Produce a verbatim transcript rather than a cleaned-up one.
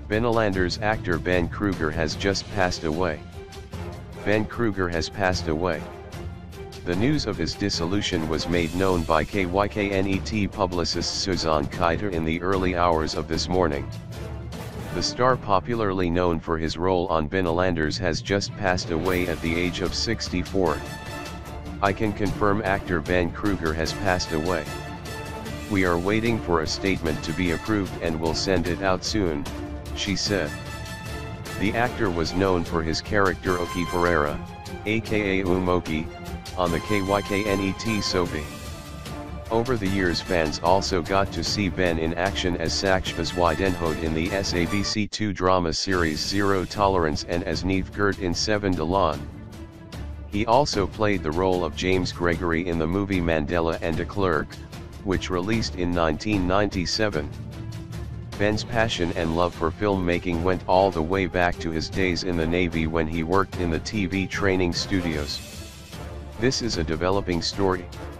Benelander's actor Ben Kruger has just passed away. Ben Kruger has passed away. The news of his dissolution was made known by K Y K N E T publicist Suzanne Keitel in the early hours of this morning. The star, popularly known for his role on Benelanders, has just passed away at the age of sixty-four. I can confirm actor Ben Kruger has passed away. We are waiting for a statement to be approved and will send it out soon, she said. The actor was known for his character Oki Ferreira, aka Umoki, on the K Y K N E T soapie. Over the years, fans also got to see Ben in action as Sakshbaz Widenhout in the S A B C two drama series Zero Tolerance and as Neve Gert in Seven Dalan. He also played the role of James Gregory in the movie Mandela and de Klerk, which released in nineteen ninety-seven. Ben's passion and love for filmmaking went all the way back to his days in the Navy when he worked in the T V training studios. This is a developing story.